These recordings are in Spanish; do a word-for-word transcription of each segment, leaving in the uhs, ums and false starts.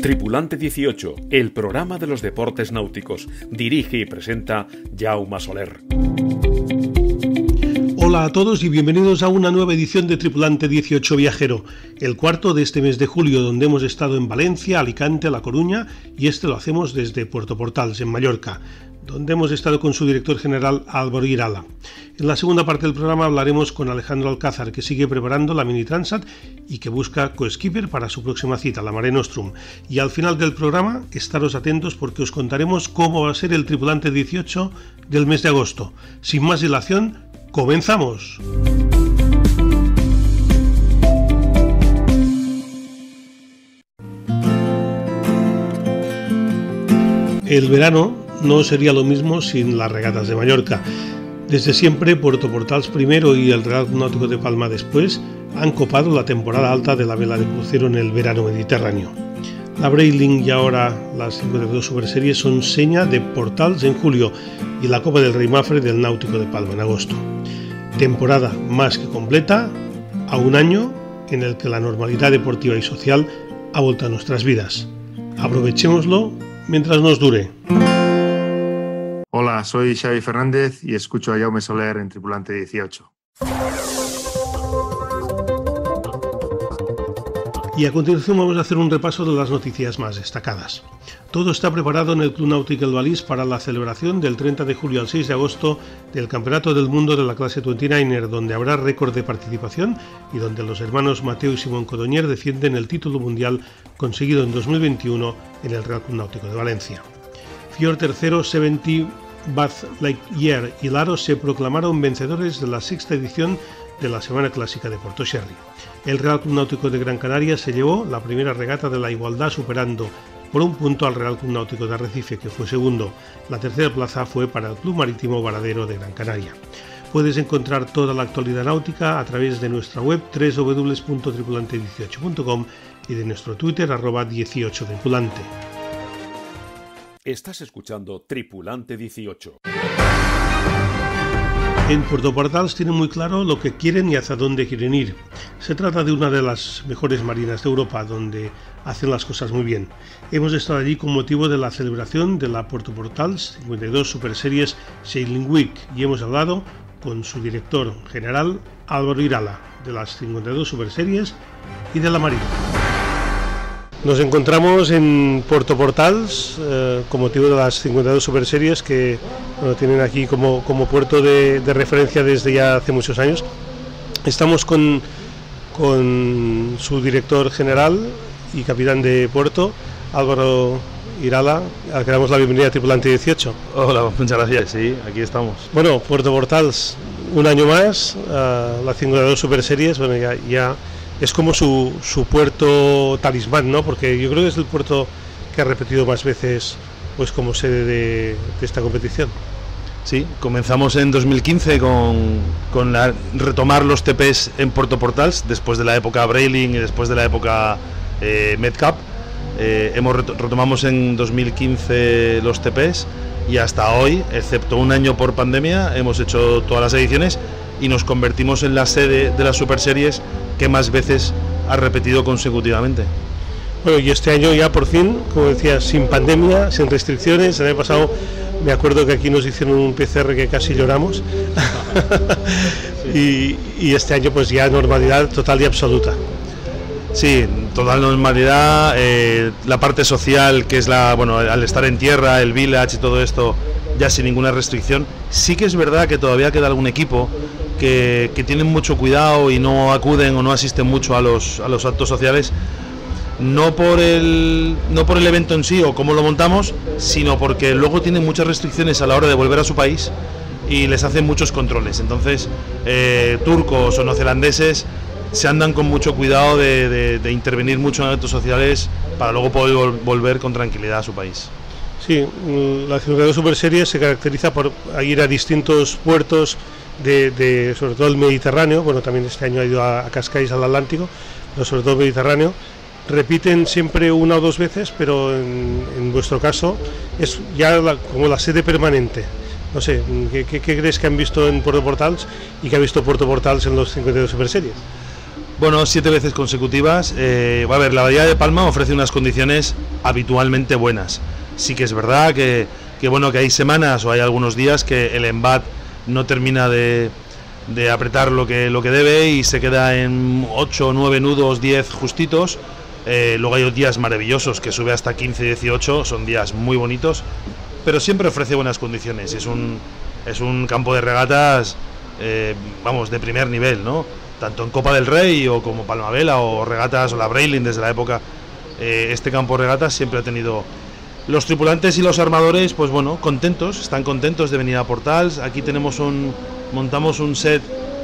Tripulante dieciocho, el programa de los deportes náuticos. Dirige y presenta Jaume Soler. Hola a todos y bienvenidos a una nueva edición de Tripulante dieciocho Viajero, el cuarto de este mes de julio, donde hemos estado en Valencia, Alicante, La Coruña, y este lo hacemos desde Puerto Portals, en Mallorca, donde hemos estado con su director general Álvaro Irala. En la segunda parte del programa hablaremos con Alejandro Alcázar, que sigue preparando la Mini Transat y que busca co-skipper para su próxima cita, la Mare Nostrum. Y al final del programa, estaros atentos porque os contaremos cómo va a ser el Tripulante dieciocho del mes de agosto. Sin más dilación, ¡comenzamos! El verano no sería lo mismo sin las regatas de Mallorca. Desde siempre, Puerto Portals primero y el Real Club Náutico de Palma después han copado la temporada alta de la vela de crucero en el verano mediterráneo. La Breitling y ahora las cincuenta y dos Super Series son seña de Portals en julio y la Copa del Rey Mafre del Náutico de Palma en agosto. Temporada más que completa, a un año en el que la normalidad deportiva y social ha vuelto a nuestras vidas. Aprovechémoslo mientras nos dure. Hola, soy Xavi Fernández y escucho a Jaume Soler en Tripulante dieciocho. Y a continuación vamos a hacer un repaso de las noticias más destacadas. Todo está preparado en el Club Náutico El Valís para la celebración del treinta de julio al seis de agosto del Campeonato del Mundo de la clase veintinueve, donde habrá récord de participación y donde los hermanos Mateo y Simón Codonyer defienden el título mundial conseguido en dos mil veintiuno en el Real Club Náutico de Valencia. Fior tercero, setenta, Buzz Lightyear y Laro se proclamaron vencedores de la sexta edición de la Semana Clásica de Porto Sherry. El Real Club Náutico de Gran Canaria se llevó la primera regata de la igualdad, superando por un punto al Real Club Náutico de Arrecife, que fue segundo. La tercera plaza fue para el Club Marítimo Varadero de Gran Canaria. Puedes encontrar toda la actualidad náutica a través de nuestra web doble u doble u doble u punto tripulante dieciocho punto com y de nuestro Twitter arroba dieciocho tripulante. Estás escuchando Tripulante dieciocho. En Puerto Portals tienen muy claro lo que quieren y hacia dónde quieren ir. Se trata de una de las mejores marinas de Europa, donde hacen las cosas muy bien. Hemos estado allí con motivo de la celebración de la Puerto Portals cincuenta y dos Super Series Sailing Week y hemos hablado con su director general Álvaro Irala, de las cincuenta y dos Super Series y de la Marina. Nos encontramos en Puerto Portals eh, con motivo de las cincuenta y dos Super Series que bueno, tienen aquí como, como puerto de, de referencia desde ya hace muchos años. Estamos con, con su director general y capitán de puerto, Álvaro Irala, al que damos la bienvenida a Tripulante dieciocho. Hola, muchas gracias, sí, aquí estamos. Bueno, Puerto Portals, un año más, uh, las cincuenta y dos Super Series, bueno, ya... ya es como su, su puerto talismán, ¿no? Porque yo creo que es el puerto que ha repetido más veces pues como sede de, de esta competición. Sí, comenzamos en dos mil quince con, con la, retomar los T Ps en Puerto Portals, después de la época Breitling y después de la época eh, Medcap. Eh, hemos retomamos en dos mil quince los T Ps y hasta hoy, excepto un año por pandemia, hemos hecho todas las ediciones y nos convertimos en la sede de las Super Series que más veces ha repetido consecutivamente. Bueno, y este año ya por fin, como decía, sin pandemia, sin restricciones. El año pasado me acuerdo que aquí nos hicieron un P C R que casi lloramos. y, y este año pues ya normalidad total y absoluta. Sí, total normalidad, eh, la parte social que es la, bueno, al estar en tierra, el village y todo esto, ya sin ninguna restricción. Sí que es verdad que todavía queda algún equipo que, que tienen mucho cuidado y no acuden o no asisten mucho a los, a los actos sociales, no por el no por el evento en sí o cómo lo montamos, sino porque luego tienen muchas restricciones a la hora de volver a su país y les hacen muchos controles. Entonces, eh, turcos o neozelandeses se andan con mucho cuidado de, de, de intervenir mucho en actos sociales para luego poder vol- volver con tranquilidad a su país. Sí, la cincuenta y dos Super Series se caracteriza por ir a distintos puertos de, de sobre todo el Mediterráneo. Bueno, también este año ha ido a, a Cascais, al Atlántico, pero sobre todo el Mediterráneo. Repiten siempre una o dos veces, pero en, en vuestro caso es ya la, como la sede permanente. No sé, ¿qué, qué, ¿qué crees que han visto en Puerto Portals y que ha visto Puerto Portals en los cincuenta y dos Super Series? Bueno, siete veces consecutivas. Eh, a ver, la Bahía de Palma ofrece unas condiciones habitualmente buenas. Sí que es verdad que, que bueno, que hay semanas o hay algunos días que el embat no termina de, de apretar lo que, lo que debe y se queda en ocho, nueve nudos, diez justitos. Eh, luego hay días maravillosos que sube hasta quince, dieciocho, son días muy bonitos, pero siempre ofrece buenas condiciones. Es un, es un campo de regatas, eh, vamos, de primer nivel, ¿no? Tanto en Copa del Rey o como Palmavela o regatas o la Breitling desde la época. Eh, este campo de regatas siempre ha tenido... Los tripulantes y los armadores, pues bueno, contentos, están contentos de venir a Portals. Aquí tenemos un, montamos un set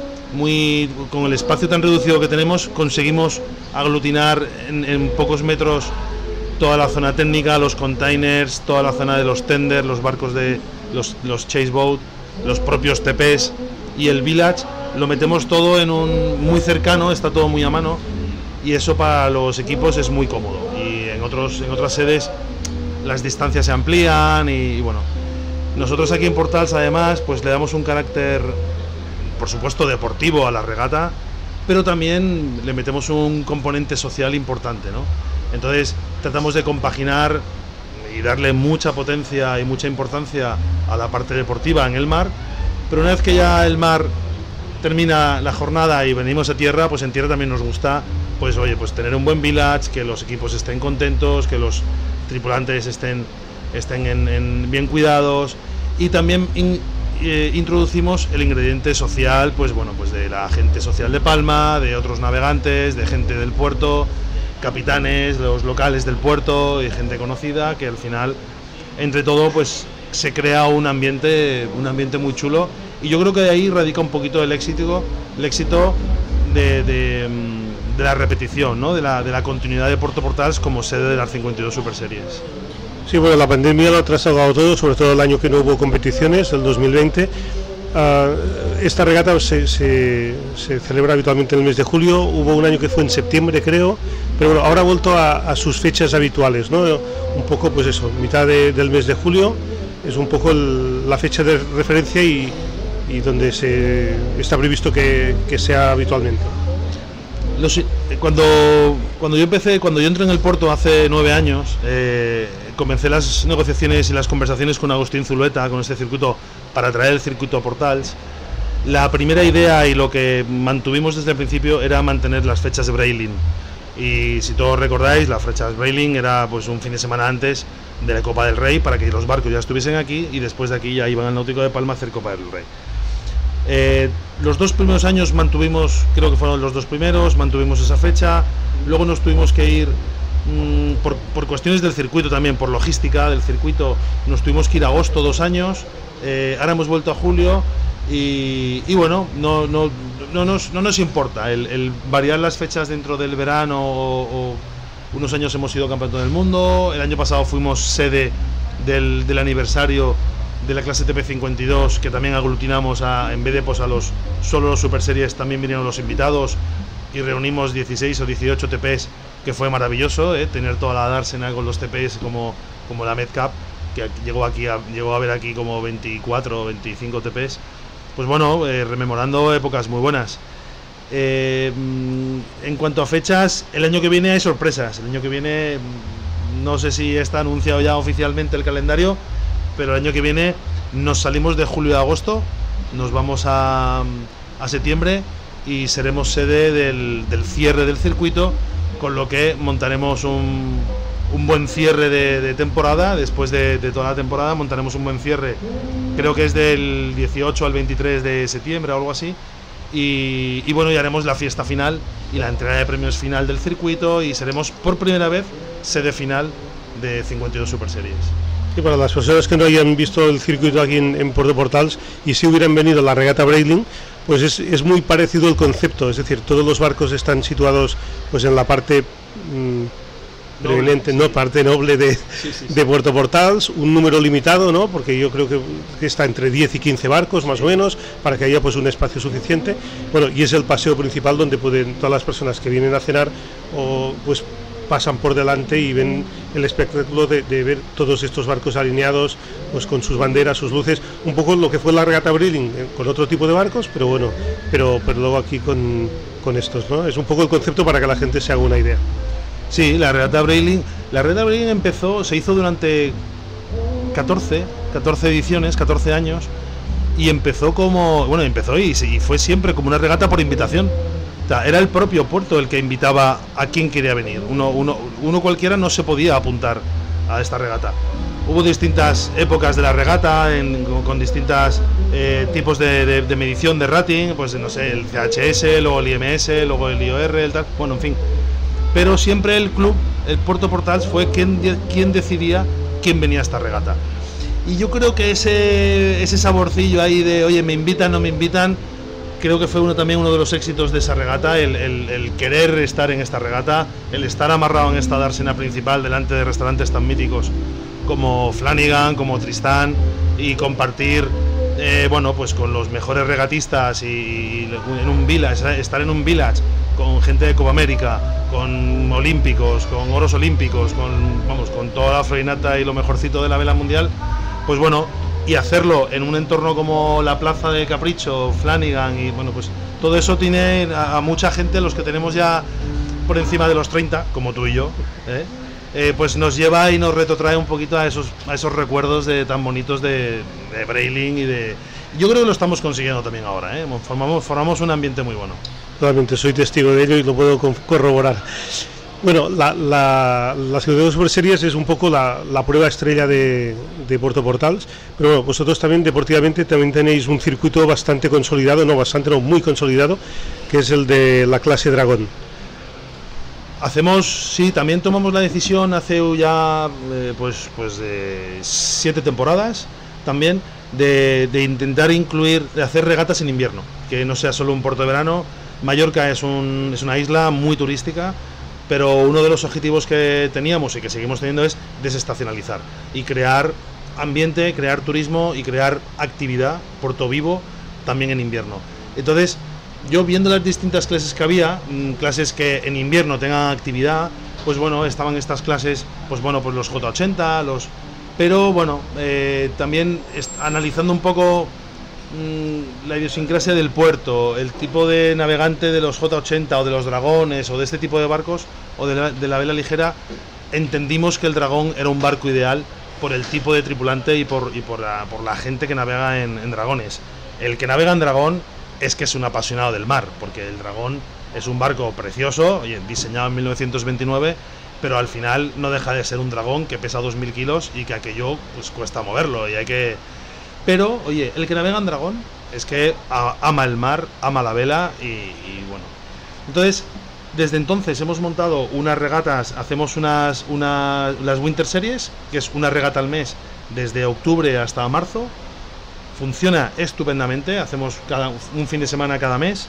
muy, con el espacio tan reducido que tenemos, conseguimos aglutinar en, en pocos metros toda la zona técnica, los containers, toda la zona de los tenders, los barcos de los, los chase boat, los propios T Ps y el village. Lo metemos todo en un muy cercano, está todo muy a mano y eso para los equipos es muy cómodo. Y en otros, en otras sedes las distancias se amplían y, y bueno, nosotros aquí en Portals además pues le damos un carácter, por supuesto, deportivo a la regata, pero también le metemos un componente social importante, ¿no? Entonces tratamos de compaginar y darle mucha potencia y mucha importancia a la parte deportiva en el mar, pero una vez que ya el mar termina la jornada y venimos a tierra, pues en tierra también nos gusta, pues oye, pues tener un buen village, que los equipos estén contentos, que los tripulantes estén, estén en, en bien cuidados y también in, eh, introducimos el ingrediente social, pues bueno, pues de la gente social de Palma, de otros navegantes, de gente del puerto, capitanes, los locales del puerto y gente conocida, que al final, entre todo, pues se crea un ambiente, un ambiente muy chulo y yo creo que de ahí radica un poquito el éxito, el éxito de, de, de la repetición, ¿no? de, la, de la continuidad de Puerto Portals como sede de las cincuenta y dos Super Series. Sí, bueno, la pandemia lo ha trasladado todo, sobre todo el año que no hubo competiciones, el dos mil veinte. Uh, esta regata se, se, se celebra habitualmente en el mes de julio, hubo un año que fue en septiembre creo, pero bueno, ahora ha vuelto a, a sus fechas habituales, ¿no? Un poco pues eso, mitad de, del mes de julio es un poco el, la fecha de referencia y, y donde se está previsto que, que sea habitualmente. Los, cuando, cuando yo empecé, cuando yo entré en el puerto hace nueve años, eh, comencé las negociaciones y las conversaciones con Agustín Zulueta, con este circuito, para traer el circuito a Portals. La primera idea y lo que mantuvimos desde el principio era mantener las fechas de Breitling. Y si todos recordáis, la fecha de Breitling era pues un fin de semana antes de la Copa del Rey para que los barcos ya estuviesen aquí y después de aquí ya iban al Náutico de Palma a hacer Copa del Rey. Eh, los dos primeros años mantuvimos, creo que fueron los dos primeros, mantuvimos esa fecha. Luego nos tuvimos que ir mmm, por, por cuestiones del circuito también, por logística del circuito, nos tuvimos que ir a agosto dos años. Eh, ahora hemos vuelto a julio y, y bueno, no, no, no, nos, no nos importa el, el variar las fechas dentro del verano o, o unos años hemos sido campeón del mundo, el año pasado fuimos sede del, del aniversario de la clase T P cincuenta y dos, que también aglutinamos a, en vez de pues a los solo los Super Series, también vinieron los invitados y reunimos dieciséis o dieciocho T Ps, que fue maravilloso, ¿eh? Tener toda la dársena con los T Ps como, como la Medcap, que llegó aquí a, llegó a ver aquí como veinticuatro o veinticinco T Ps. Pues bueno, eh, rememorando épocas muy buenas. Eh, en cuanto a fechas, el año que viene hay sorpresas. El año que viene, no sé si está anunciado ya oficialmente el calendario, pero el año que viene nos salimos de julio y agosto, nos vamos a, a septiembre y seremos sede del, del cierre del circuito, con lo que montaremos un, un buen cierre de, de temporada. Después de, de toda la temporada montaremos un buen cierre, creo que es del dieciocho al veintitrés de septiembre o algo así, y, y bueno, y haremos la fiesta final y la entrega de premios final del circuito y seremos por primera vez sede final de cincuenta y dos Super Series. Y para las personas que no hayan visto el circuito aquí en, en Puerto Portals y si hubieran venido a la regata Breitling, pues es, es muy parecido el concepto, es decir, todos los barcos están situados pues en la parte mmm, preeminente, no, parte noble de, sí, sí, sí. de Puerto Portals, un número limitado, ¿no? Porque yo creo que, que está entre diez y quince barcos más o menos, para que haya pues un espacio suficiente. Bueno, y es el paseo principal donde pueden todas las personas que vienen a cenar o pues pasan por delante y ven el espectáculo de, de ver todos estos barcos alineados pues con sus banderas, sus luces, un poco lo que fue la regata Breitling, eh, con otro tipo de barcos, pero bueno, pero, pero luego aquí con, con estos, ¿no? Es un poco el concepto para que la gente se haga una idea. Sí, la regata Breitling, la regata Breitling empezó, se hizo durante catorce, catorce ediciones, catorce años, y empezó como, bueno, empezó y, y fue siempre como una regata por invitación. O sea, era el propio puerto el que invitaba a quien quería venir. Uno, uno, uno cualquiera no se podía apuntar a esta regata. Hubo distintas épocas de la regata en, con, con distintos eh, tipos de, de, de medición de rating, pues no sé, el C H S, luego el I M S, luego el I O R, el tal, bueno, en fin. Pero siempre el club, el Puerto Portals, fue quien, quien decidía quién venía a esta regata. Y yo creo que ese, ese saborcillo ahí de, oye, me invitan, no me invitan, creo que fue uno, también uno de los éxitos de esa regata, el, el, el querer estar en esta regata, el estar amarrado en esta dársena principal delante de restaurantes tan míticos como Flanagan, como Tristán, y compartir, eh, bueno, pues con los mejores regatistas y, y en un village, estar en un village con gente de Copa América, con olímpicos, con oros olímpicos, con, vamos, con toda la florinata y lo mejorcito de la vela mundial, pues bueno, y hacerlo en un entorno como la Plaza de Capricho, Flanagan, y bueno, pues todo eso tiene a, a mucha gente, los que tenemos ya por encima de los treinta, como tú y yo, ¿eh? Eh, pues nos lleva y nos retrotrae un poquito a esos, a esos recuerdos de, tan bonitos de, de Breitling y de... Yo creo que lo estamos consiguiendo también ahora, ¿eh? Formamos, formamos un ambiente muy bueno. Totalmente, soy testigo de ello y lo puedo corroborar. Bueno, la, la, la ciudad de Super Series es un poco la, la prueba estrella de, de Puerto Portals, pero bueno, vosotros también deportivamente también tenéis un circuito bastante consolidado, no bastante, no muy consolidado, que es el de la clase Dragón. Hacemos, sí, también tomamos la decisión hace ya eh, pues, pues de siete temporadas también de, de intentar incluir, de hacer regatas en invierno, que no sea solo un puerto de verano. Mallorca es, un, es una isla muy turística, pero uno de los objetivos que teníamos y que seguimos teniendo es desestacionalizar y crear ambiente, crear turismo y crear actividad, Puerto Vivo, también en invierno. Entonces, yo viendo las distintas clases que había, clases que en invierno tengan actividad, pues bueno, estaban estas clases, pues bueno, pues los J ochenta, los... Pero bueno, eh, también analizando un poco mmm, la idiosincrasia del puerto, el tipo de navegante de los J ochenta o de los dragones o de este tipo de barcos o de la, de la vela ligera, entendimos que el Dragón era un barco ideal por el tipo de tripulante y por, y por, la, por la gente que navega en, en dragones. El que navega en Dragón es que es un apasionado del mar, porque el Dragón es un barco precioso, diseñado en mil novecientos veintinueve, pero al final no deja de ser un dragón que pesa dos mil kilos y que aquello pues cuesta moverlo y hay que... Pero, oye, el que navega en Dragón es que ama el mar, ama la vela y, y bueno. Entonces, desde entonces hemos montado unas regatas, hacemos unas, unas las Winter Series, que es una regata al mes desde octubre hasta marzo. Funciona estupendamente, hacemos cada, un fin de semana cada mes,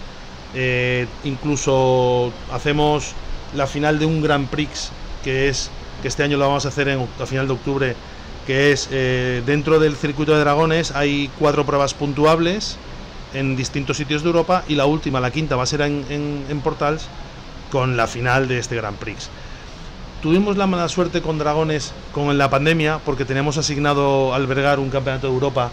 eh, incluso hacemos la final de un Grand Prix, que es que este año lo vamos a hacer en, a final de octubre, que es eh, dentro del circuito de dragones hay cuatro pruebas puntuables en distintos sitios de Europa y la última, la quinta, va a ser en, en, en Portals con la final de este Grand Prix. Tuvimos la mala suerte con dragones con la pandemia porque teníamos asignado albergar un campeonato de Europa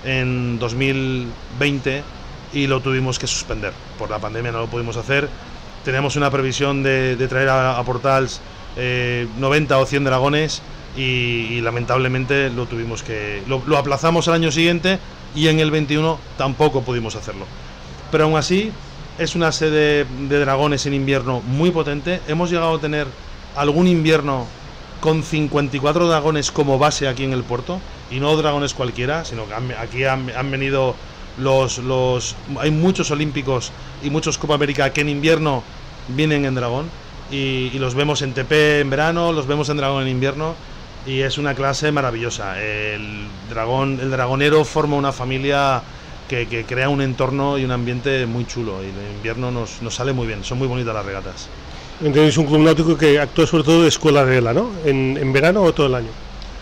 en dos mil veinte y lo tuvimos que suspender por la pandemia, no lo pudimos hacer. Tenemos una previsión de, de traer a, a Portals eh, noventa o cien dragones y, y lamentablemente lo tuvimos que lo, lo aplazamos al año siguiente y en el veintiuno tampoco pudimos hacerlo, pero aún así es una sede de dragones en invierno muy potente. Hemos llegado a tener algún invierno con cincuenta y cuatro dragones como base aquí en el puerto, y no dragones cualquiera, sino que han, aquí han, han venido los, los... Hay muchos olímpicos y muchos Copa América que en invierno vienen en dragón, y, y los vemos en T P en verano, los vemos en dragón en invierno, y es una clase maravillosa. El dragón, el dragonero forma una familia que, que crea un entorno y un ambiente muy chulo, y en invierno nos, nos sale muy bien, son muy bonitas las regatas. Tenéis un club náutico que actúa sobre todo de escuela de vela, ¿no? ¿En, en verano o todo el año?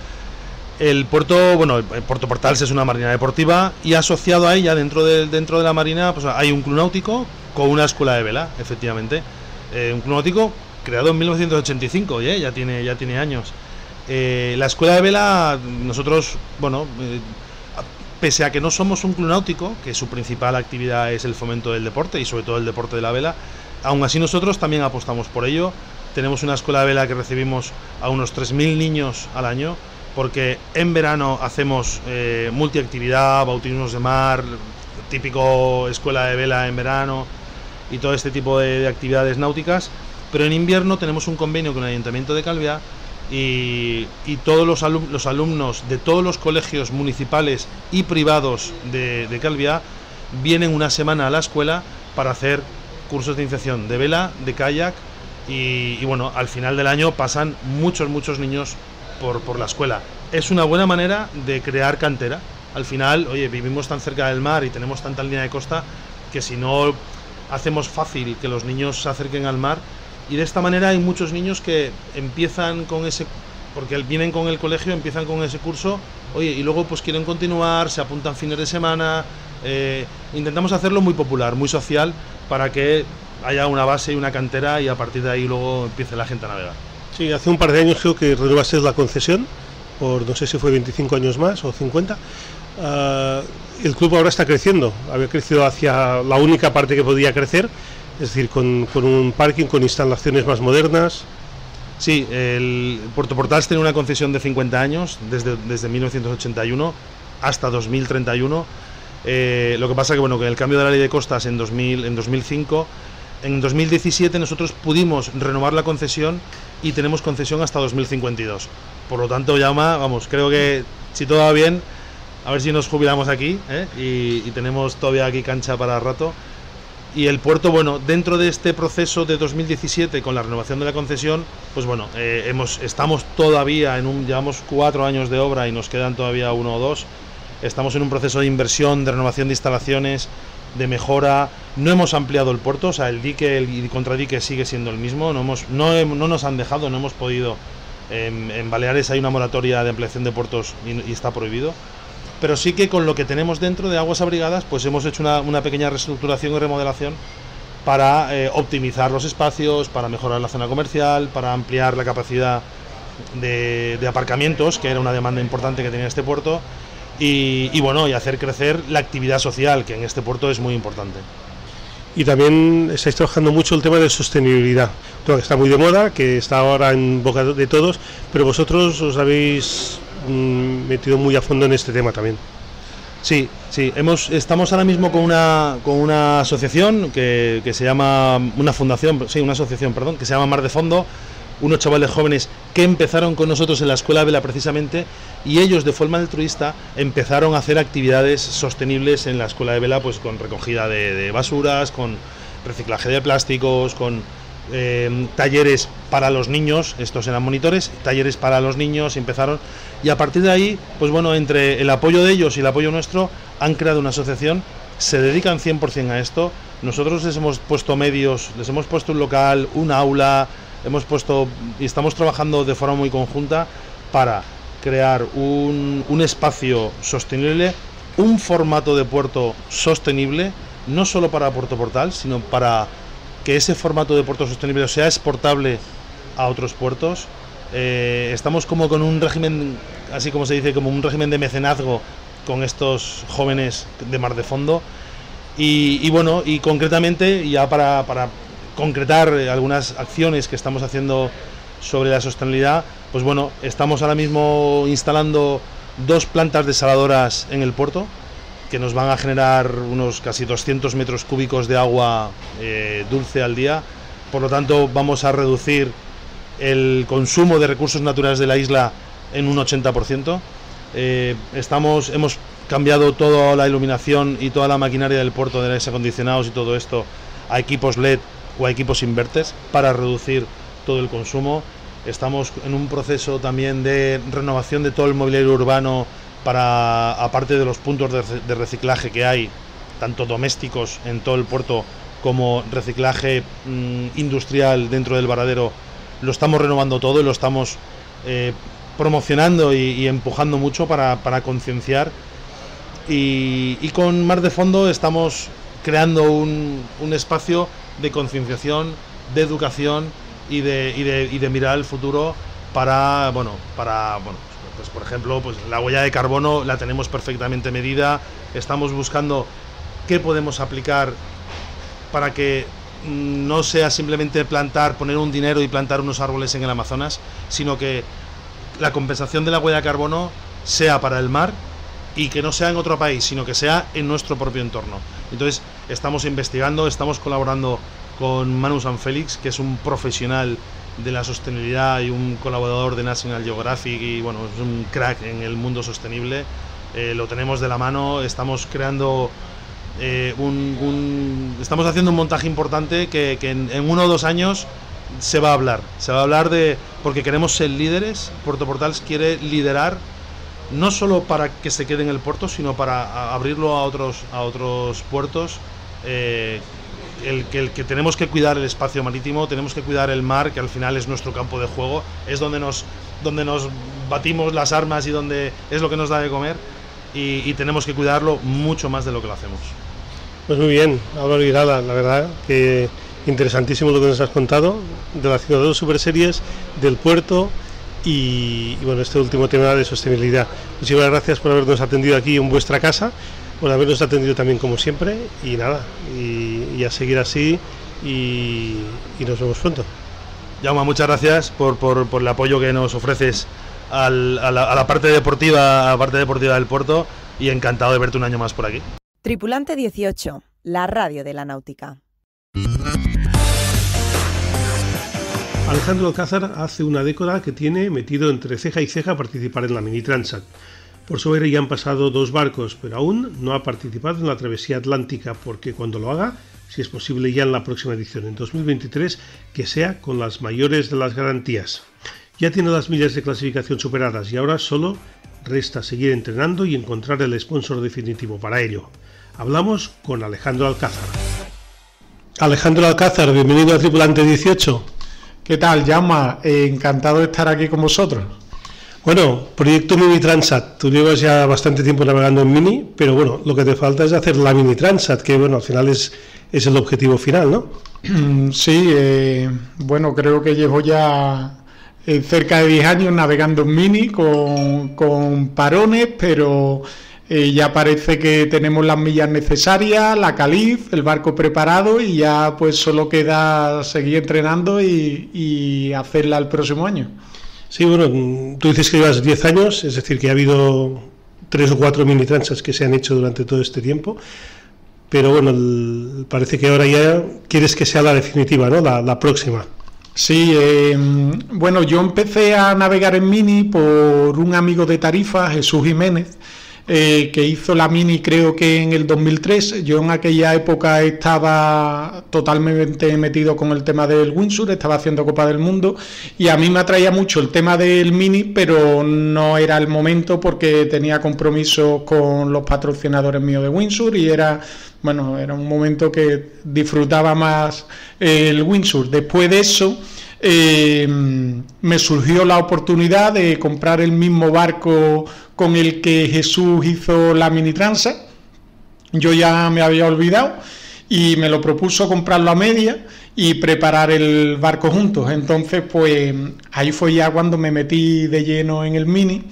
El puerto, bueno, el Puerto Portals es una marina deportiva y asociado a ella, dentro de, dentro de la marina, pues hay un club náutico con una escuela de vela, efectivamente. Eh, un club náutico creado en mil novecientos ochenta y cinco, ¿eh? ya, tiene, ya tiene años. Eh, la escuela de vela, nosotros, bueno, eh, pese a que no somos un club náutico, que su principal actividad es el fomento del deporte y sobre todo el deporte de la vela, Aún así nosotros también apostamos por ello. Tenemos una escuela de vela que recibimos a unos tres mil niños al año, porque en verano hacemos eh, multiactividad, bautismos de mar, típico escuela de vela en verano y todo este tipo de, de actividades náuticas, pero en invierno tenemos un convenio con el Ayuntamiento de Calviá y, y todos los, alum, los alumnos de todos los colegios municipales y privados de, de Calviá vienen una semana a la escuela para hacer cursos de iniciación de vela, de kayak y, y bueno, al final del año pasan muchos, muchos niños por, por la escuela. Es una buena manera de crear cantera. Al final, oye, vivimos tan cerca del mar y tenemos tanta línea de costa que si no hacemos fácil que los niños se acerquen al mar, y de esta manera hay muchos niños que empiezan con ese, porque vienen con el colegio, empiezan con ese curso, oye, y luego pues quieren continuar, se apuntan fines de semana, eh, intentamos hacerlo muy popular, muy social, para que haya una base y una cantera y a partir de ahí luego empiece la gente a navegar. Sí, hace un par de años creo que renovaste la concesión, por no sé si fue veinticinco años más o cincuenta. Uh, el club ahora está creciendo, había crecido hacia la única parte que podía crecer, es decir, con, con un parking, con instalaciones más modernas. Sí, el Puerto Portals tiene una concesión de cincuenta años, desde, desde mil novecientos ochenta y uno hasta dos mil treinta y uno. Eh, lo que pasa que bueno, que el cambio de la ley de costas en, dos mil, en dos mil cinco, en dos mil diecisiete nosotros pudimos renovar la concesión y tenemos concesión hasta dos mil cincuenta y dos. Por lo tanto, Jaume, vamos, creo que si todo va bien, a ver si nos jubilamos aquí, ¿eh? y, y tenemos todavía aquí cancha para rato. Y el puerto, bueno, dentro de este proceso de dos mil diecisiete con la renovación de la concesión, pues bueno, eh, hemos, estamos todavía en un, llevamos cuatro años de obra y nos quedan todavía uno o dos. Estamos en un proceso de inversión, de renovación de instalaciones, de mejora. No hemos ampliado el puerto, o sea, el dique el, el contradique sigue siendo el mismo. No hemos, no, no nos han dejado, no hemos podido. En, en Baleares hay una moratoria de ampliación de puertos y, y está prohibido. Pero sí que con lo que tenemos dentro de aguas abrigadas, pues hemos hecho una, una pequeña reestructuración y remodelación para eh, optimizar los espacios, para mejorar la zona comercial, para ampliar la capacidad de, de aparcamientos, que era una demanda importante que tenía este puerto, y, y bueno, y hacer crecer la actividad social, que en este puerto es muy importante. Y también estáis trabajando mucho el tema de sostenibilidad, todo que está muy de moda, que está ahora en boca de todos, pero vosotros os habéis mm, metido muy a fondo en este tema también. Sí, sí, hemos, estamos ahora mismo con una, con una asociación que, que se llama, una fundación, sí, una asociación, perdón, que se llama Mar de Fondo, unos chavales jóvenes que empezaron con nosotros en la escuela de vela precisamente, y ellos de forma altruista empezaron a hacer actividades sostenibles en la escuela de vela, pues con recogida de, de basuras, con reciclaje de plásticos, con eh, talleres para los niños, estos eran monitores, talleres para los niños empezaron, y a partir de ahí, pues bueno, entre el apoyo de ellos y el apoyo nuestro, han creado una asociación, se dedican cien por cien a esto. Nosotros les hemos puesto medios, les hemos puesto un local, un aula, hemos puesto y estamos trabajando de forma muy conjunta para crear un, un espacio sostenible, un formato de puerto sostenible, no solo para Puerto Portal, sino para que ese formato de puerto sostenible sea exportable a otros puertos. Eh, estamos como con un régimen, así como se dice, como un régimen de mecenazgo con estos jóvenes de Mar de Fondo. Y, y bueno, y concretamente, ya para, para concretar algunas acciones que estamos haciendo sobre la sostenibilidad, pues bueno, estamos ahora mismo instalando dos plantas desaladoras en el puerto que nos van a generar unos casi doscientos metros cúbicos de agua eh, dulce al día. Por lo tanto, vamos a reducir el consumo de recursos naturales de la isla en un ochenta por ciento. Eh, estamos, hemos cambiado toda la iluminación y toda la maquinaria del puerto, de aires acondicionados y todo esto, a equipos L E D o a equipos inverters para reducir todo el consumo. Estamos en un proceso también de renovación de todo el mobiliario urbano para, aparte de los puntos de, de reciclaje que hay, tanto domésticos en todo el puerto como reciclaje mmm, industrial dentro del varadero, lo estamos renovando todo y lo estamos eh, promocionando y, y empujando mucho para, para concienciar. Y, y con Mar de Fondo estamos creando un, un espacio de concienciación, de educación y de, y de, y de mirar al futuro para, bueno, para, bueno, pues por ejemplo, pues la huella de carbono la tenemos perfectamente medida. Estamos buscando qué podemos aplicar para que no sea simplemente plantar, poner un dinero y plantar unos árboles en el Amazonas, sino que la compensación de la huella de carbono sea para el mar y que no sea en otro país, sino que sea en nuestro propio entorno. Entonces estamos investigando, estamos colaborando con Manu Sanfélix, que es un profesional de la sostenibilidad y un colaborador de National Geographic y bueno, es un crack en el mundo sostenible. Eh, lo tenemos de la mano, estamos creando eh, un, un estamos haciendo un montaje importante que, que en, en uno o dos años se va a hablar, se va a hablar de, porque queremos ser líderes. Puerto Portals quiere liderar no solo para que se quede en el puerto, sino para abrirlo a otros a otros puertos. Eh, el que el que tenemos que cuidar el espacio marítimo, tenemos que cuidar el mar, que al final es nuestro campo de juego, es donde nos donde nos batimos las armas y donde es lo que nos da de comer, y, y tenemos que cuidarlo mucho más de lo que lo hacemos. Pues muy bien, Álvaro Irala, la verdad que interesantísimo lo que nos has contado, relacionado a dos super series del puerto y, y bueno, este último tema de sostenibilidad. Muchísimas gracias por habernos atendido aquí en vuestra casa, por habernos atendido también como siempre, y nada, y, y a seguir así, y, y nos vemos pronto. Jaume, muchas gracias por, por, por el apoyo que nos ofreces al, a, la, a la parte deportiva, a la parte deportiva del puerto, y encantado de verte un año más por aquí. Tripulante dieciocho, la radio de la náutica. Alejandro Alcázar hace una década que tiene metido entre ceja y ceja participar en la Mini Transat. Por sobre ya han pasado dos barcos, pero aún no ha participado en la travesía atlántica, porque cuando lo haga, si es posible ya en la próxima edición, en dos mil veintitrés, que sea con las mayores de las garantías. Ya tiene las millas de clasificación superadas y ahora solo resta seguir entrenando y encontrar el sponsor definitivo para ello. Hablamos con Alejandro Alcázar. Alejandro Alcázar, bienvenido a Tripulante dieciocho. ¿Qué tal, Jaume? Eh, encantado de estar aquí con vosotros. Bueno, proyecto Mini Transat. Tú llevas ya bastante tiempo navegando en Mini, pero bueno, lo que te falta es hacer la Mini Transat, que bueno, al final es, es el objetivo final, ¿no? Sí, eh, bueno, creo que llevo ya eh, cerca de diez años navegando en Mini con, con parones, pero eh, ya parece que tenemos las millas necesarias, la Calif, el barco preparado, y ya pues solo queda seguir entrenando y, y hacerla el próximo año. Sí, bueno, tú dices que llevas diez años, es decir, que ha habido tres o cuatro mini transats que se han hecho durante todo este tiempo, pero bueno, el, parece que ahora ya quieres que sea la definitiva, ¿no? La, la próxima. Sí, eh, bueno, yo empecé a navegar en Mini por un amigo de Tarifa, Jesús Jiménez, eh, que hizo la Mini creo que en el dos mil tres. Yo en aquella época estaba totalmente metido con el tema del windsurf, estaba haciendo Copa del Mundo y a mí me atraía mucho el tema del Mini, pero no era el momento porque tenía compromisos con los patrocinadores míos de windsurf y era, bueno, era un momento que disfrutaba más el windsurf. Después de eso eh, me surgió la oportunidad de comprar el mismo barco con el que Jesús hizo la Mini Transat. Yo ya me había olvidado y me lo propuso comprarlo a media y preparar el barco juntos. Entonces pues ahí fue ya cuando me metí de lleno en el Mini.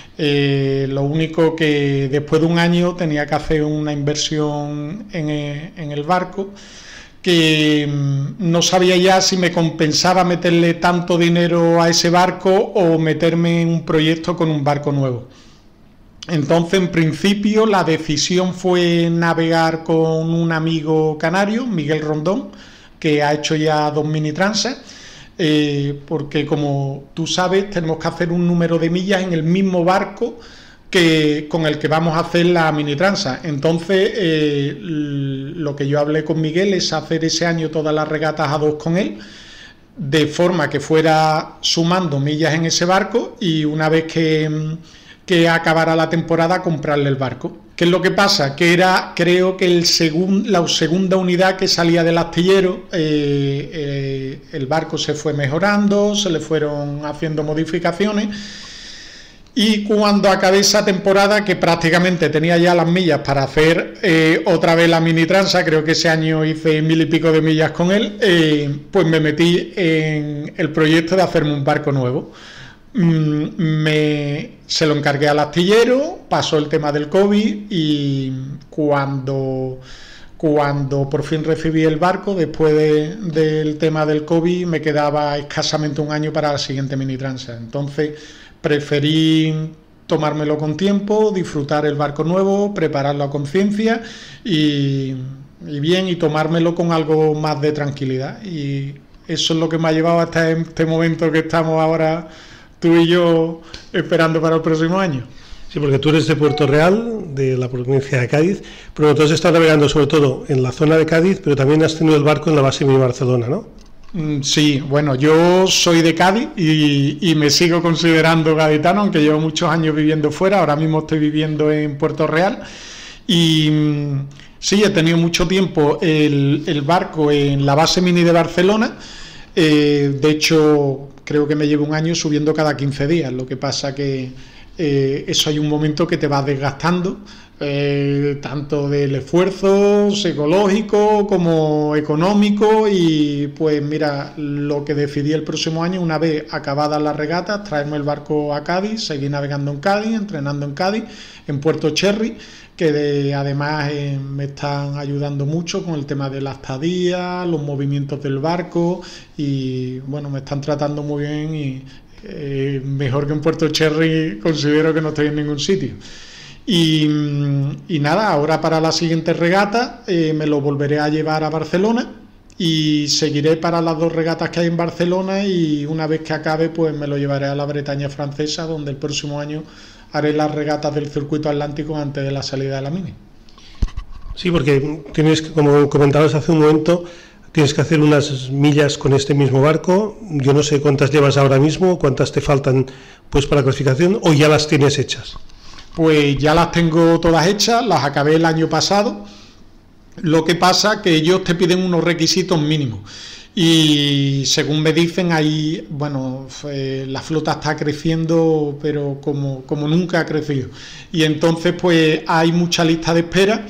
Eh, lo único que después de un año tenía que hacer una inversión en el, en el barco, que no sabía ya si me compensaba meterle tanto dinero a ese barco o meterme en un proyecto con un barco nuevo. Entonces, en principio, la decisión fue navegar con un amigo canario, Miguel Rondón, que ha hecho ya dos mini transat, eh, porque como tú sabes, tenemos que hacer un número de millas en el mismo barco que con el que vamos a hacer la mini transat. Entonces, eh, lo que yo hablé con Miguel es hacer ese año todas las regatas a dos con él, de forma que fuera sumando millas en ese barco y una vez que... que acabara la temporada comprarle el barco. ¿Qué es lo que pasa? Que era, creo que el segun, la segunda unidad que salía del astillero, eh, eh, el barco se fue mejorando, se le fueron haciendo modificaciones y cuando acabé esa temporada, que prácticamente tenía ya las millas para hacer eh, otra vez la mini transat, creo que ese año hice mil y pico de millas con él, eh, pues me metí en el proyecto de hacerme un barco nuevo. Me, se lo encargué al astillero, pasó el tema del COVID y cuando, Cuando por fin recibí el barco, después de, del tema del COVID, me quedaba escasamente un año para la siguiente mini transa. Entonces preferí tomármelo con tiempo, disfrutar el barco nuevo, prepararlo a conciencia y, y bien, y tomármelo con algo más de tranquilidad. Y eso es lo que me ha llevado hasta este momento que estamos ahora tú y yo esperando para el próximo año. Sí, porque tú eres de Puerto Real, de la provincia de Cádiz, pero tú has estado navegando sobre todo en la zona de Cádiz, pero también has tenido el barco en la base Mini Barcelona, ¿no? Sí, bueno, yo soy de Cádiz y, y me sigo considerando gaditano, aunque llevo muchos años viviendo fuera. Ahora mismo estoy viviendo en Puerto Real y sí, he tenido mucho tiempo el, el barco en la base Mini de Barcelona. Eh, de hecho, creo que me llevo un año subiendo cada quince días. Lo que pasa que eh, eso hay un momento que te va desgastando, eh, tanto del esfuerzo psicológico como económico, y pues mira, lo que decidí el próximo año, una vez acabadas las regatas, traerme el barco a Cádiz, seguir navegando en Cádiz, entrenando en Cádiz, en Puerto Cherry, que de, además eh, me están ayudando mucho con el tema de la estadía, los movimientos del barco, y bueno, me están tratando muy bien y eh, mejor que en Puerto Cherry considero que no estoy en ningún sitio. Y, y nada, ahora para la siguiente regata eh, me lo volveré a llevar a Barcelona y seguiré para las dos regatas que hay en Barcelona, y una vez que acabe pues me lo llevaré a la Bretaña francesa, donde el próximo año haré las regatas del circuito atlántico antes de la salida de la Mini. Sí, porque tienes que, como comentabas hace un momento, tienes que hacer unas millas con este mismo barco. Yo no sé cuántas llevas ahora mismo, cuántas te faltan pues para clasificación, o ya las tienes hechas. Pues ya las tengo todas hechas, las acabé el año pasado. Lo que pasa que ellos te piden unos requisitos mínimos y según me dicen ahí, bueno, eh, la flota está creciendo pero como, como nunca ha crecido, y entonces pues hay mucha lista de espera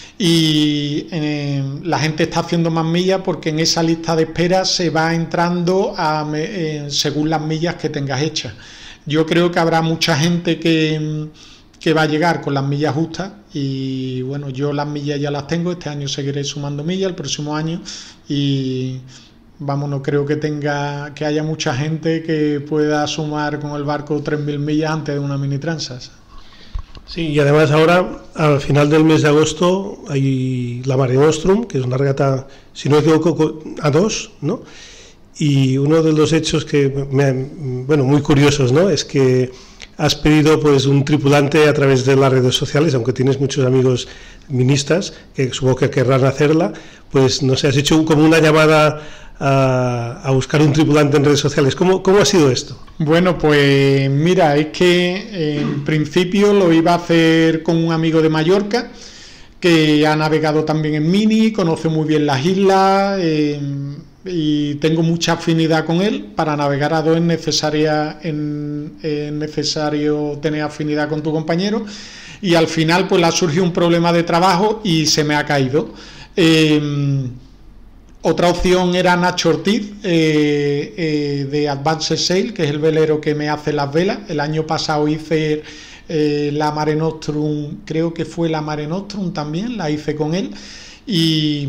y eh, la gente está haciendo más millas porque en esa lista de espera se va entrando a, eh, según las millas que tengas hechas. Yo creo que habrá mucha gente que que va a llegar con las millas justas, y bueno, yo las millas ya las tengo. Este año seguiré sumando millas, el próximo año, y vamos, no creo que tenga que haya mucha gente que pueda sumar con el barco tres mil millas antes de una mini transa. Sí, y además ahora, al final del mes de agosto, hay la Mare Nostrum, que es una regata, si no me equivoco, a dos, ¿no? Y uno de los hechos que me, bueno, muy curiosos, ¿no?, es que has pedido pues un tripulante a través de las redes sociales, aunque tienes muchos amigos ministas que supongo que querrán hacerla, pues no sé, has hecho como una llamada a, a buscar un tripulante en redes sociales. ¿Cómo, cómo ha sido esto? Bueno, pues mira, es que en principio lo iba a hacer con un amigo de Mallorca que ha navegado también en Mini, conoce muy bien las islas, eh, y tengo mucha afinidad con él. Para navegar a dos es, necesaria, en, es necesario tener afinidad con tu compañero, y al final pues le ha surgido un problema de trabajo y se me ha caído. Eh, otra opción era Nacho Ortiz, eh, eh, de Advanced Sail, que es el velero que me hace las velas. El año pasado hice eh, la Mare Nostrum, creo que fue la Mare Nostrum también, la hice con él, y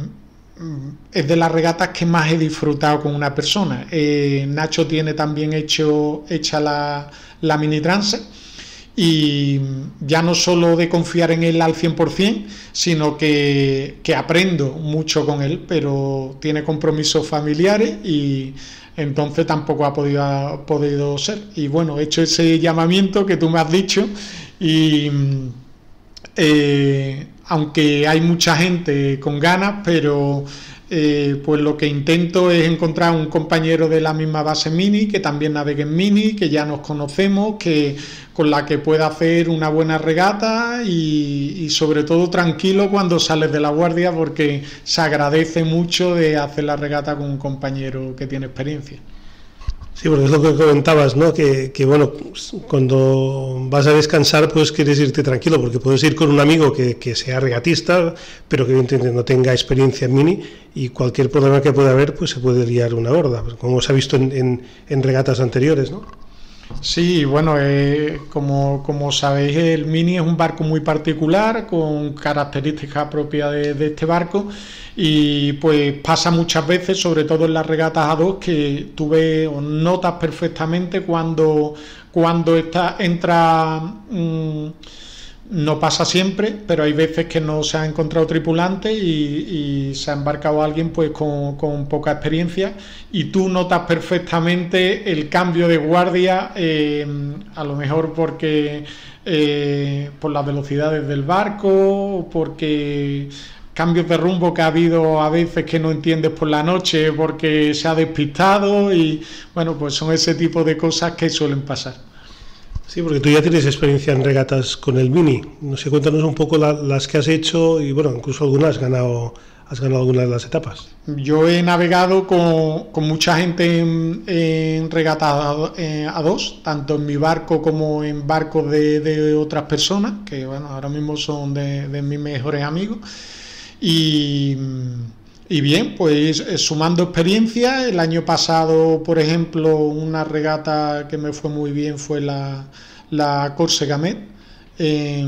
es de las regatas que más he disfrutado con una persona. eh, Nacho tiene también hecho hecha la, la mini transa, y ya no solo de confiar en él al cien por ciento, sino que, que aprendo mucho con él, pero tiene compromisos familiares y entonces tampoco ha podido, ha podido ser. Y bueno, he hecho ese llamamiento que tú me has dicho, y eh, aunque hay mucha gente con ganas, pero eh, pues lo que intento es encontrar un compañero de la misma base Mini, que también navegue en Mini, que ya nos conocemos, que con la que pueda hacer una buena regata, y, y sobre todo tranquilo cuando sales de la guardia, porque se agradece mucho de hacer la regata con un compañero que tiene experiencia. Sí, porque es lo que comentabas, ¿no? Que, que bueno, cuando vas a descansar, pues quieres irte tranquilo, porque puedes ir con un amigo que, que sea regatista, pero que evidentemente no tenga experiencia en Mini, y cualquier problema que pueda haber, pues se puede liar una gorda, como se ha visto en, en, en regatas anteriores, ¿no? Sí, bueno, eh, como, como sabéis, el Mini es un barco muy particular, con características propias de, de este barco, y pues pasa muchas veces, sobre todo en las regatas a dos, que tú ves o notas perfectamente cuando, cuando está, entra... Mmm, no pasa siempre, pero hay veces que no se ha encontrado tripulante y, y se ha embarcado alguien pues con, con poca experiencia, y tú notas perfectamente el cambio de guardia, eh, a lo mejor porque eh, por las velocidades del barco, porque cambios de rumbo que ha habido a veces que no entiendes por la noche porque se ha despistado, y bueno, pues son ese tipo de cosas que suelen pasar. Sí, porque tú ya tienes experiencia en regatas con el Mini. No sé, cuéntanos un poco la, las que has hecho, y bueno, incluso algunas has ganado, has ganado algunas de las etapas. Yo he navegado con, con mucha gente en, en regatas a, a dos, tanto en mi barco como en barcos de, de otras personas, que bueno, ahora mismo son de, de mis mejores amigos. Y, y bien, pues sumando experiencia, el año pasado, por ejemplo, una regata que me fue muy bien fue la, la Còrsega Med. Eh,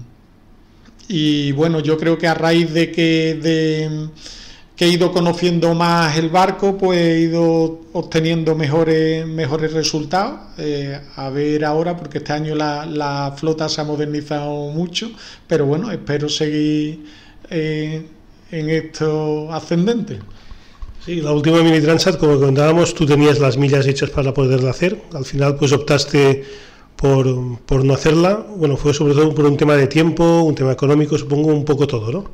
y bueno, yo creo que a raíz de que, de, que he ido conociendo más el barco, pues he ido obteniendo mejores, mejores resultados. Eh, a ver ahora, porque este año la, la flota se ha modernizado mucho, pero bueno, espero seguir Eh, en esto ascendente. Sí, la última Mini Transat, como contábamos, tú tenías las millas hechas para poderla hacer. Al final pues optaste por, por no hacerla. Bueno, fue sobre todo por un tema de tiempo, un tema económico, supongo, un poco todo, ¿no?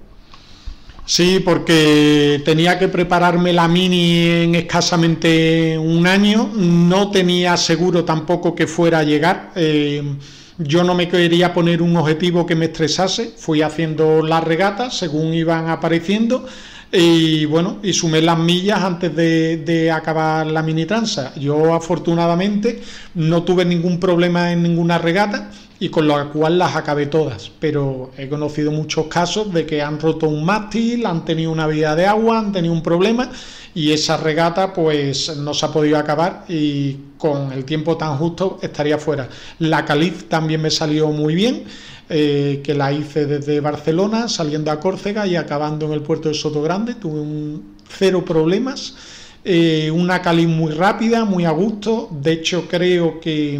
Sí, porque tenía que prepararme la Mini en escasamente un año. No tenía seguro tampoco que fuera a llegar. eh, Yo no me quería poner un objetivo que me estresase, fui haciendo las regatas según iban apareciendo, y bueno, y sumé las millas antes de, de acabar la Mini Transat. Yo afortunadamente no tuve ningún problema en ninguna regata, y con lo cual las acabé todas, pero he conocido muchos casos de que han roto un mástil, han tenido una vía de agua, han tenido un problema, y esa regata pues no se ha podido acabar, y con el tiempo tan justo estaría fuera. La Caliz también me salió muy bien, eh, que la hice desde Barcelona saliendo a Córcega y acabando en el puerto de Sotogrande. Tuve un cero problemas, eh, una Caliz muy rápida, muy a gusto. De hecho creo que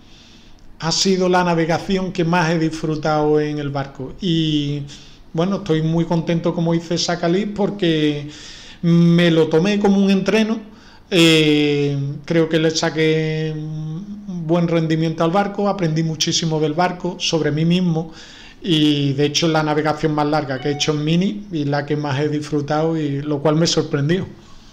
ha sido la navegación que más he disfrutado en el barco, y bueno, estoy muy contento como hice esa Caliz, porque me lo tomé como un entreno. Eh, creo que le saqué un buen rendimiento al barco, aprendí muchísimo del barco, sobre mí mismo, y de hecho es la navegación más larga que he hecho en Mini y la que más he disfrutado, y lo cual me sorprendió.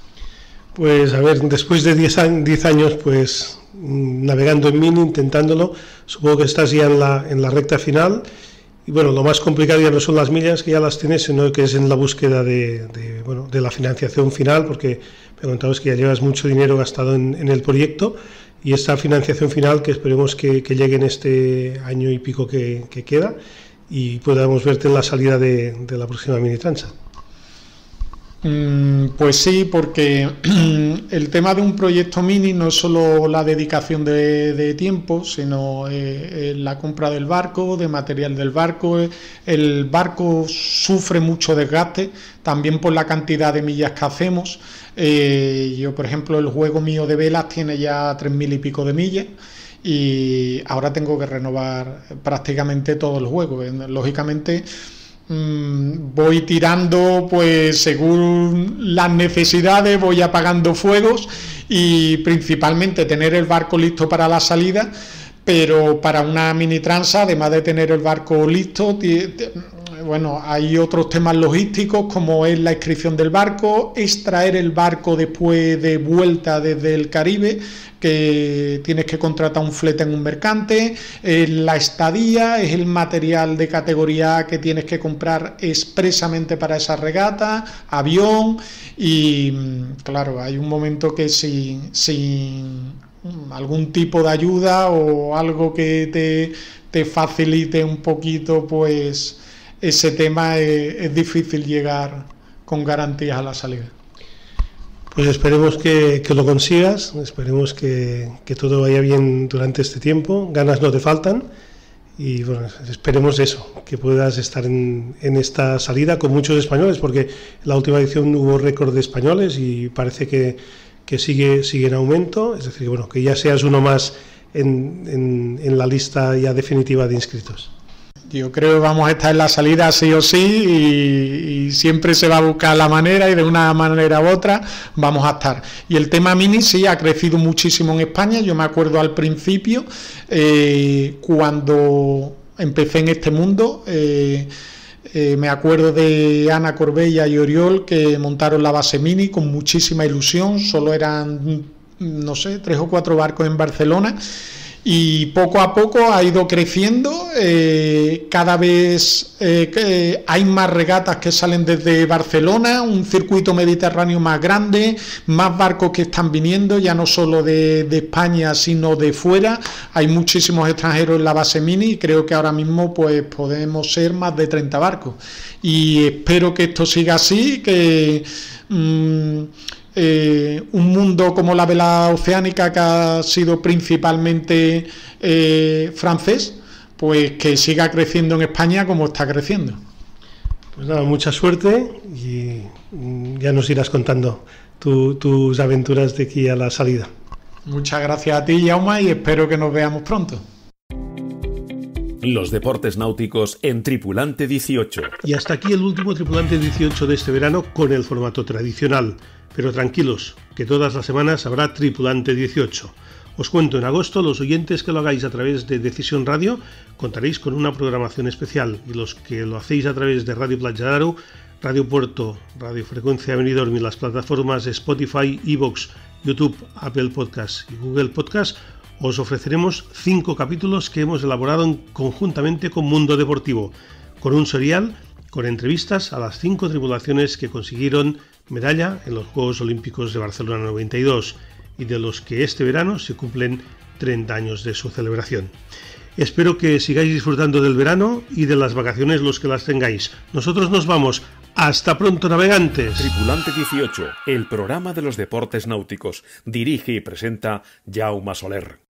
Pues a ver, después de diez años pues navegando en Mini, intentándolo, supongo que estás ya en la, en la recta final. Y bueno, lo más complicado ya no son las millas, que ya las tienes, sino que es en la búsqueda de, de, bueno, de la financiación final, porque me contabas que ya llevas mucho dinero gastado en, en el proyecto, y esta financiación final que esperemos que, que llegue en este año y pico que, que queda, y podamos verte en la salida de, de la próxima Mini Transat. Pues sí, porque el tema de un proyecto Mini no es solo la dedicación de, de tiempo, sino eh, la compra del barco, de material del barco. El barco sufre mucho desgaste, también por la cantidad de millas que hacemos. Eh, yo, por ejemplo, el juego mío de velas tiene ya tres mil y pico de millas, y ahora tengo que renovar prácticamente todo el juego. Lógicamente, voy tirando pues según las necesidades, voy apagando fuegos, y principalmente tener el barco listo para la salida. Pero para una Mini Transat, además de tener el barco listo, bueno, hay otros temas logísticos, como es la inscripción del barco, extraer el barco después de vuelta desde el Caribe, que tienes que contratar un flete en un mercante, eh, la estadía, es el material de categoría A que tienes que comprar expresamente para esa regata, avión, y claro, hay un momento que sin, sin algún tipo de ayuda o algo que te, te facilite un poquito, pues ese tema es, es difícil llegar con garantías a la salida. Pues esperemos que, que lo consigas, esperemos que, que todo vaya bien durante este tiempo, ganas no te faltan y bueno, esperemos eso, que puedas estar en, en esta salida con muchos españoles, porque en la última edición hubo récord de españoles y parece que, que sigue, sigue en aumento, es decir, bueno, que ya seas uno más en, en, en la lista ya definitiva de inscritos. Yo creo que vamos a estar en la salida sí o sí y, y siempre se va a buscar la manera y de una manera u otra vamos a estar. Y el tema mini sí ha crecido muchísimo en España. Yo me acuerdo al principio eh, cuando empecé en este mundo, eh, eh, me acuerdo de Ana Corbella y Oriol que montaron la base mini con muchísima ilusión. Solo eran, no sé, tres o cuatro barcos en Barcelona. Y poco a poco ha ido creciendo, eh, cada vez eh, que hay más regatas que salen desde Barcelona, un circuito mediterráneo más grande, más barcos que están viniendo, ya no solo de, de España, sino de fuera. Hay muchísimos extranjeros en la base mini y creo que ahora mismo pues podemos ser más de treinta barcos. Y espero que esto siga así, que... Mmm, Eh, un mundo como la vela oceánica, que ha sido principalmente eh, francés, pues que siga creciendo en España como está creciendo. Pues nada, mucha suerte y ya nos irás contando tu, tus aventuras de aquí a la salida. Muchas gracias a ti, Jaume, y espero que nos veamos pronto. Los deportes náuticos en Tripulante dieciocho. Y hasta aquí el último Tripulante dieciocho de este verano con el formato tradicional. Pero tranquilos, que todas las semanas habrá Tripulante dieciocho. Os cuento, en agosto, los oyentes que lo hagáis a través de Decisión Radio contaréis con una programación especial, y los que lo hacéis a través de Radio Platja d'Aro, Radio Puerto, Radio Frecuencia Benidorm y las plataformas Spotify, iVoox, YouTube, Apple Podcasts y Google Podcasts, os ofreceremos cinco capítulos que hemos elaborado en, conjuntamente con Mundo Deportivo, con un serial con entrevistas a las cinco tripulaciones que consiguieron medalla en los Juegos Olímpicos de Barcelona noventa y dos y de los que este verano se cumplen treinta años de su celebración. Espero que sigáis disfrutando del verano y de las vacaciones los que las tengáis. Nosotros nos vamos. ¡Hasta pronto, navegantes! Tripulante dieciocho, el programa de los deportes náuticos. Dirige y presenta Jaume Soler.